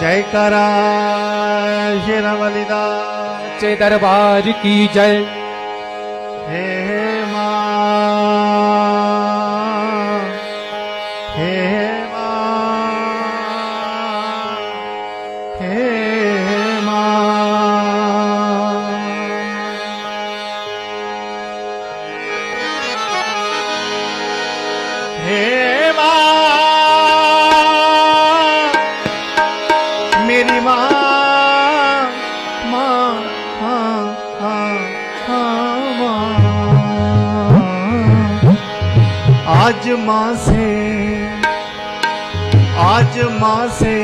जयकारा शेरावालीदास सच्चे दरबार की जय। हे माँ, हे माँ, हे माँ, हे माँ, मेरी माँ, माँ, हाँ, हाँ, हाँ, माँ। आज माँ से, आज माँ से,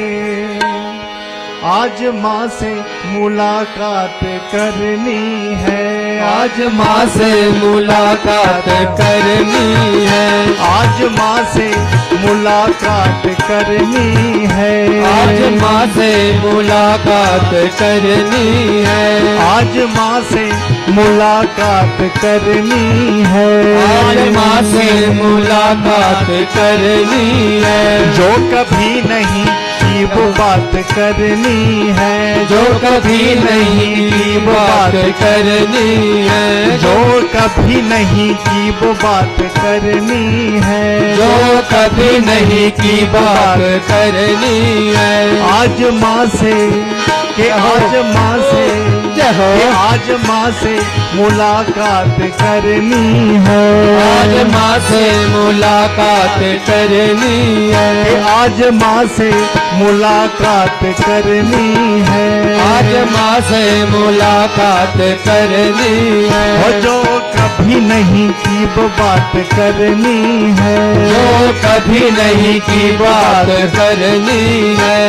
आज माँ से मुलाकात करनी है। आज माँ से मुलाकात करनी है। आज माँ से मुलाकात करनी है। आज माँ से मुलाकात करनी है। आज माँ से मुलाकात करनी है। आज माँ से मुलाकात करनी है। जो कभी नहीं की वो बात करनी है। जो कभी नहीं की बात करनी है। जो कभी नहीं की वो बात करनी है। जो कभी नहीं की बात करनी है। आज माँ से कि आज माँ से कि आज माँ से मुलाकात करनी है। आज माँ से मुलाकात करनी है। कि आज माँ से मुलाकात करनी है। आज माँ से मुलाकात करनी है। और जो कभी नहीं की वो बात करनी है। जो कभी नहीं की बात करनी है।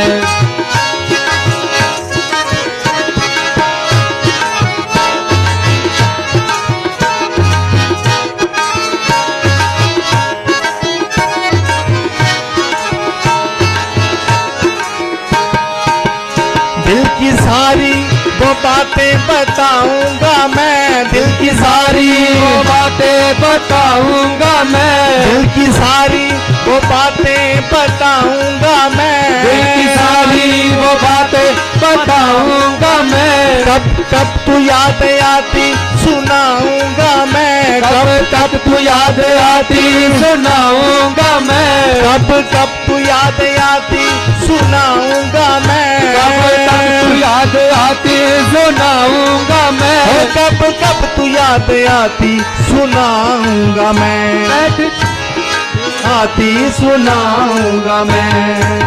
दिल की सारी वो बातें बताऊंगा मैं। दिल की सारी वो बातें बताऊंगा मैं। दिल की सारी वो बातें बताऊंगा मैं। दिल की सारी वो बातें बताऊंगा मैं। कब कब तू याद आती सुनाऊंगा मैं। कब तक तू याद आती सुनाऊंगा मैं। कब कब तू याद आती सुनाऊंगा मैं। कब तक तू याद आती सुनाऊंगा मैं। ओ कब कब तू याद आती सुनाऊंगा मैं। आती सुनाऊंगा मैं।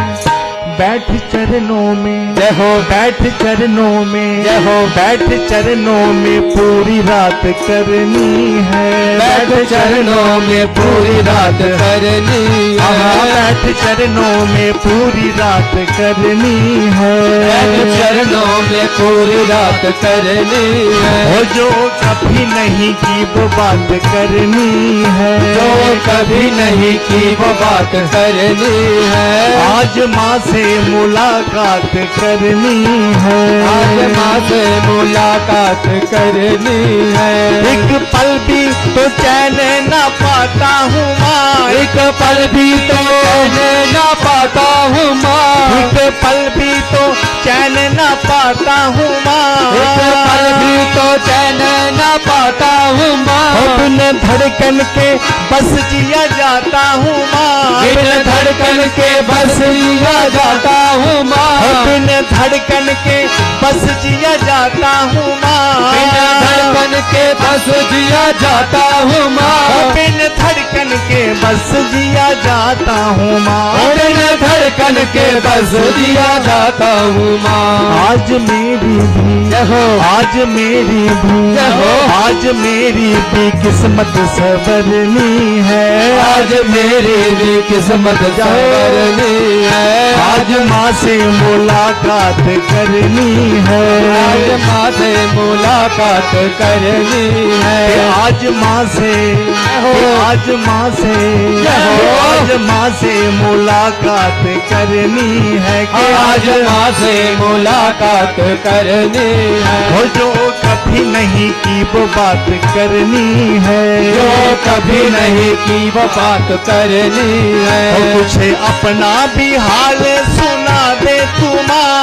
बैठ चरणों में जय हो। बैठ चरणों में जय हो। बैठ चरणों में पूरी रात करनी है। बैठ चरणों में पूरी रात करनी है। बैठ चरणों में पूरी रात करनी है। बैठ चरणों में पूरी रात करनी है। वो जो कभी नहीं की वो बात करनी है। जो कभी नहीं की वो बात करनी है। आज माँ से मुलाकात करनी है। आज माँ से मुलाकात करनी है। एक पल भी तो चैन न पाता हूँ माँ। एक पल भी तो चैन न पाता हूँ माँ। एक पल भी तो चैन न पाता हूँ माँ। एक पल भी तो चैन न पाता हूँ माँ। बिन धड़कन के बस जिया जाता हूँ माँ। बिन धड़कन के बस जिया जाता हूँ माँ। बिन धड़कन के बस जिया जाता हूँ माँ। बिन धड़कन के बस जिया जाता हूँ माँ। बिन धड़कन के बस जिया जाता हूँ माँ। बिन धड़कन के बस जिया जाता हूँ माँ। आज मेरी भी आज मेरी भी आज मेरी भी किस्मत सवरनी है। आज मेरी भी किस्मत सवरनी है। आज माँ से मुलाकात करनी है। आज माँ से मुलाकात करनी है। आज माँ से आज माँ से आज माँ से मुलाकात करनी है। आज माँ से मुलाकात करनी है। वो जो कभी नहीं की वो बात करनी है। जो कभी नहीं की वो बात करनी है। कुछ अपना भी हाल सुना दे तू माँ।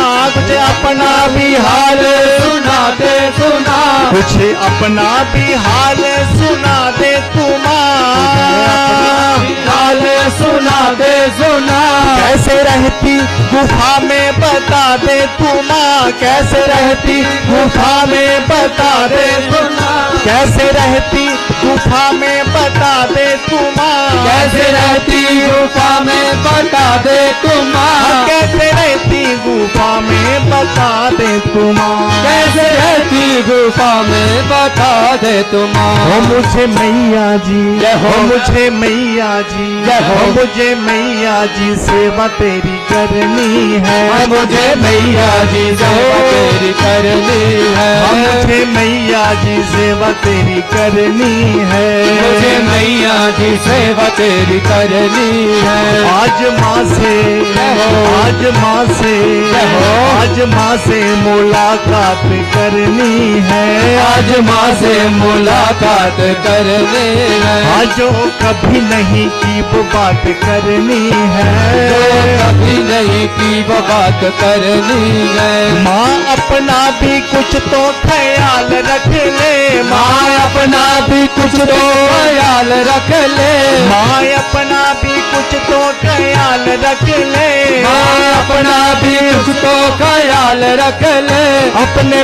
अपना भी हाल सुना दे सुना, कुछ अपना भी हाल सुना दे तू माँ, हाल सुना दे सुना। कैसे रहती गुफा में बता दे तू माँ, कैसे रहती गुफा में बता दे सुना, कैसे रहती गुफा में बता दे तू माँ, कैसे रहती गुफा में बता दे तू माँ, कैसे रहती गुफा में बता दे तू माँ, कैसे रहती गुफा में बता दे तू माँ। हो मुझे मैया जी, जय हो। हो मुझे मैया जी, जय हो। हो मुझे मैया जी सेवा तेरी करनी है, मुझे मैया जी सेवा तेरी करनी है, हाँ, मुझे मैया जी सेवा तेरी करनी है, मुझे मैया जी सेवा तेरी करनी है। आज माँ से, आज माँ से, आज माँ से मुलाकात करनी है, आज माँ से मुलाकात करनी है, आज जो कभी नहीं की वो बात करनी है, कभी नहीं की वो बात करनी है। माँ अपना भी कुछ तो ख्याल रख ले, माँ अपना भी कुछ तो ख्याल रख ले, माँ अपना भी कुछ तो ख्याल रख ले, माँ अपना भी कुछ तो ख्याल रख ले। अपने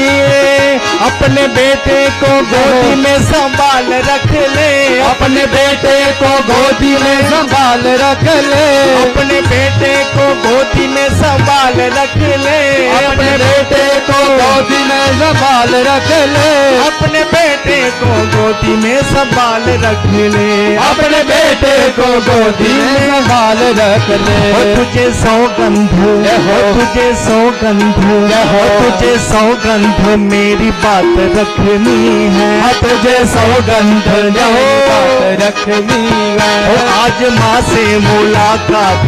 बेटे को गोदी में संभाल रख ले, अपने बेटे को गोदी में संभाल रख ले, अपने बेटे को गोदी में संभाल रख ले, अपने बेटे को गोदी में संभाल रख ले, अपने बेटे को गोदी में संभाल रख ले, अपने बेटे को गोदी में संभाल रख ले। हो तुझे सौगंध, हो तुझे सौगंध, हो तुझे सौगंध मेरी बात रखनी है, तुझे सौगंध बात रखनी है, हो आज माँ से मुलाकात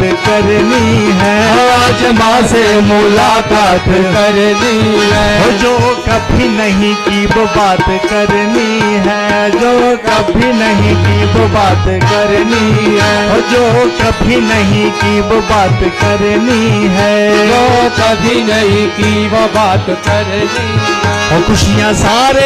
करनी है, आज माँ से मुलाकात करनी है, हो जो कभी नहीं की वो बात करनी है, जो कभी नहीं की वो बात करनी है, हो जो कभी नहीं की वो बात करनी है, जो कभी नहीं की वो बात करनी है। हो खुशियाँ सारे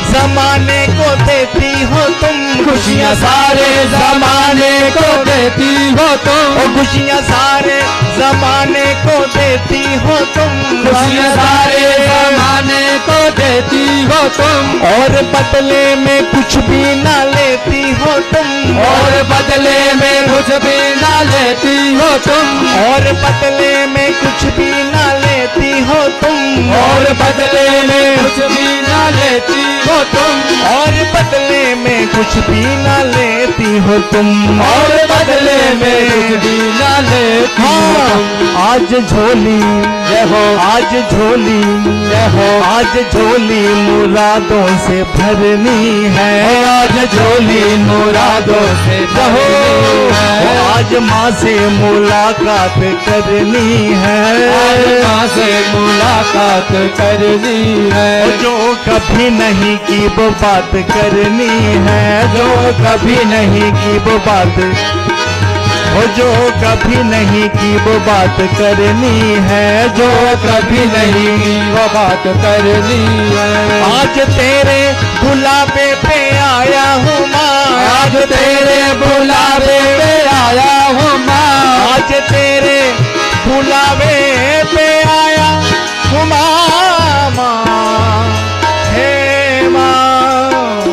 जमाने को देती हो तुम, खुशियाँ सारे जमाने को देती हो तुम, हो खुशियाँ सारे जमाने को देती हो तुम, खुशियाँ सारे जमाने को देती हो तुम, और बदले में कुछ भी ना लेती हो तुम, और बदले में कुछ भी ना लेती हो तुम, और बदले में कुछ भी ना लेती हो तुम, और बदले में कुछ भी ना लेती हो तुम, और बदले में कुछ भी ना लेती हो तुम, और बदले में कुछ भी ना लेती हो तुम। आज झोली, जय हो, आज झोली, जय हो, आज झोली मुरादों से भरनी है, आज झोली मुरादों से भरनी है, आज माँ से मुलाकात करनी है, आज माँ से मुलाकात करनी है, जो कभी नहीं की वो बात करनी है, जो कभी नहीं की वो बात, जो कभी नहीं की वो बात करनी है, जो कभी नहीं की वो बात करनी है। आज तेरे बुलावे पे आया हूँ माँ, आज तेरे बुलावे पे आया हूँ माँ, आज तेरे बुलावे पे आया हूँ माँ, हे माँ,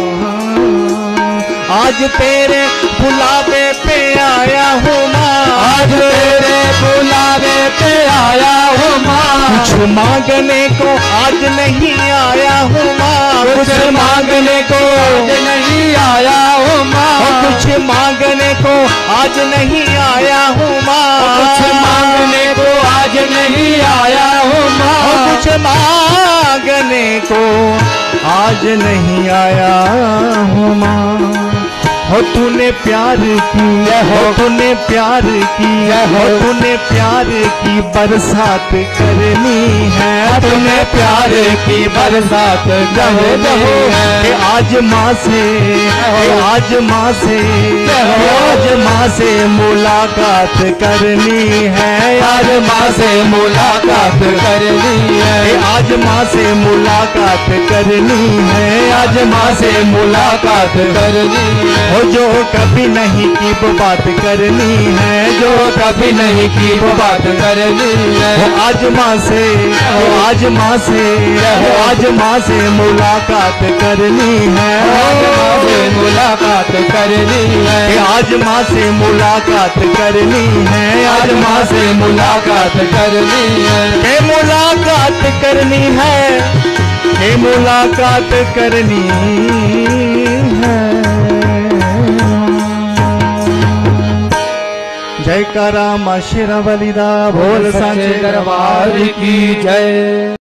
आज तेरे बुलावे पे आया हूँ माँ, आज तेरे बुलावे पे आया हूँ माँ, कुछ मांगने को आज नहीं आया हूँ माँ, कुछ मांगने को आज नहीं आया हूँ माँ, कुछ मांगने को आज नहीं आया हूँ माँ, कुछ मांगने को आज नहीं आया हूँ माँ, कुछ मांगने को आज नहीं आया हूँ माँ, हो तूने प्यार की, हो तूने प्यार की, हो तूने प्यार की बरसात करनी है, तूने प्यार की बरसात करनी है। कि आज माँ से, आज माँ से, आज माँ से मुलाकात करनी है, आज माँ से मुलाकात करनी है। आज माँ से मुलाकात करनी है, आज माँ से मुलाकात करनी है। हो जो कभी नहीं की वो बात करनी है, जो कभी नहीं की वो बात करनी है। वो आज माँ से, वो आज माँ से, वो आज माँ से मुलाकात करनी है, आज माँ से मुलाकात करनी है। कि आज माँ से मुलाकात करनी है, आज माँ से मुलाकात करनी है। के मुलाकात करनी है, के मुलाकात करनी है। जय करा माँ शेरा वाली दा बोल सच्चे सांचे दरबार की जय।